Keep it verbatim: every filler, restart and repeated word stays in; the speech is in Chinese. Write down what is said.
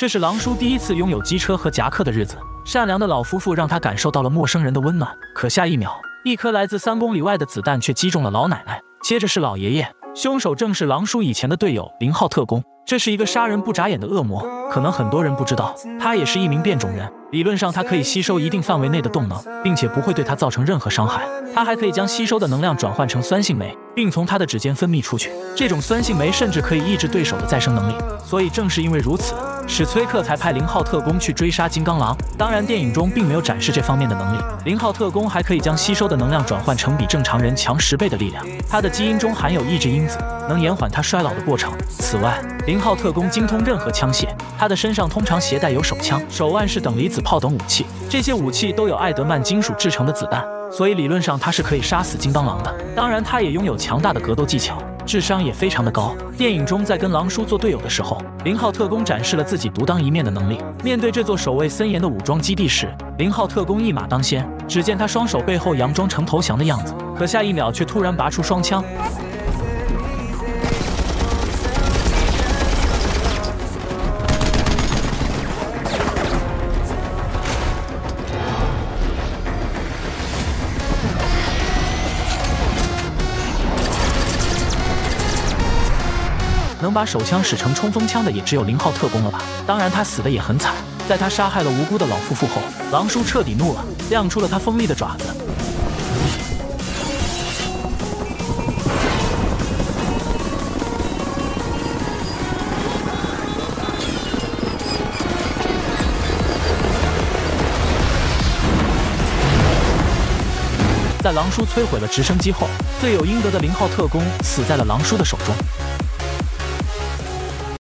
这是狼叔第一次拥有机车和夹克的日子，善良的老夫妇让他感受到了陌生人的温暖。可下一秒，一颗来自三公里外的子弹却击中了老奶奶，接着是老爷爷，凶手正是狼叔以前的队友零号特工。这是一个杀人不眨眼的恶魔，可能很多人不知道，他也是一名变种人。理论上，他可以吸收一定范围内的动能，并且不会对他造成任何伤害。他还可以将吸收的能量转换成酸性酶，并从他的指尖分泌出去。这种酸性酶甚至可以抑制对手的再生能力。所以正是因为如此，史崔克才派零号特工去追杀金刚狼。当然，电影中并没有展示这方面的能力。零号特工还可以将吸收的能量转换成比正常人强十倍的力量。他的基因中含有抑制因子，能延缓他衰老的过程。此外，零号特工精通任何枪械，他的身上通常携带有手枪、手腕式等离子炮等武器，这些武器都有艾德曼金属制成的子弹，所以理论上他是可以杀死金刚狼的。当然，他也拥有强大的格斗技巧，智商也非常的高。电影中在跟狼叔做队友的时候，零号特工展示了自己独当一面的能力。面对这座守卫森严的武装基地时，零号特工一马当先，只见他双手背后佯装成投降的样子，可下一秒却突然拔出双枪。能把手枪使成冲锋枪的也只有零号特工了吧？当然，他死的也很惨。在他杀害了无辜的老夫妇后，狼叔彻底怒了，亮出了他锋利的爪子。在狼叔摧毁了直升机后，罪有应得的零号特工死在了狼叔的手中。